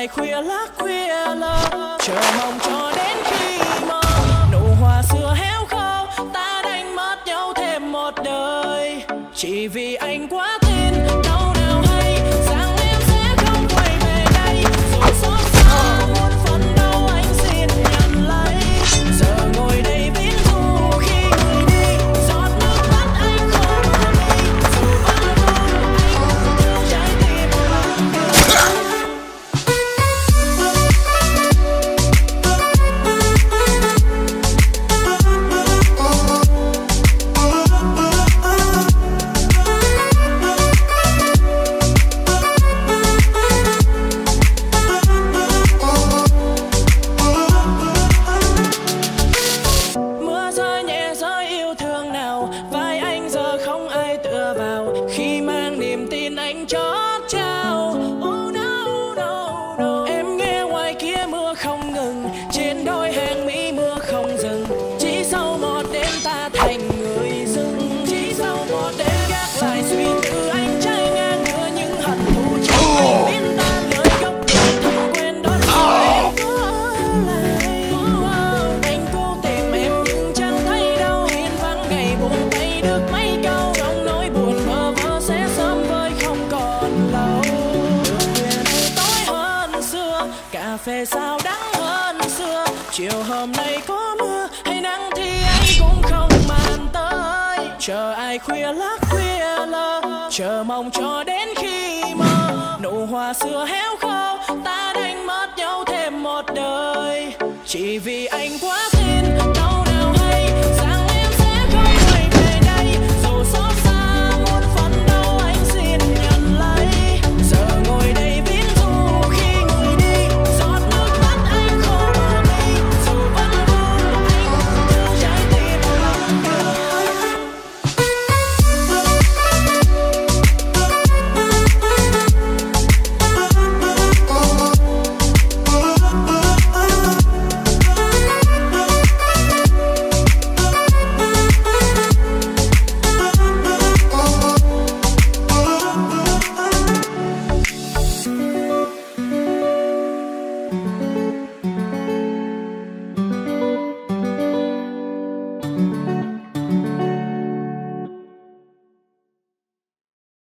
khuya lắc khuya lơ, chờ mong cho đến khi mơ nụ hoa xưa héo khô, ta đánh mất nhau thêm một đời. Chỉ vì anh quá tin đâu nào hay rằng em sẽ không quay về đây, dù xót xa muôn phần đâu anh xin nhận lấy. Giờ ngồi đây viễn du khi người đi, giọt nước mắt anh khô mà đi, dù vẫn luôn anh thương trái tim bằng đường. Mưa rơi nhẹ rơi yêu thương nào, vai anh giờ không ai tựa vào, khi mang niềm tin anh chót trao. Oh no, no, no. Em nghe ngoài kia mưa không ngừng, trên đôi hàng mi mưa không dừng. Chỉ sau một đêm ta thành người dưng, chỉ sau một đêm gác lại suy tư anh trái ngang đưa những hận thù trong anh biến tan lời gốc tình thầm quên đón rồi em có lại. Anh cố tìm em nhưng chẳng thấy đâu, hiên vắng ngày buồn tay được mấy câu, trong nỗi buồn bơ vơ sẽ sớm vơi không còn lâu. Đường khuya này tối hơn xưa, cà phê sao đắng hơn xưa, chiều hôm nay có mưa hay nắng thì anh cũng không màng tới. Chờ ai khuya lắc khuya lơ, chờ mong cho đến khi mơ nụ hoa xưa héo khô, ta đánh mất nhau thêm một đời. Chỉ vì anh quá tin đâu nào hay rằng em sẽ không quay về đây, dù xót xa muôn phần đâu anh xin nhận lấy. Giờ ngồi đây viễn du khi người đi, giọt nước mắt anh khô mà đi, dù vẫn luôn anh thương trái tim bằng đường.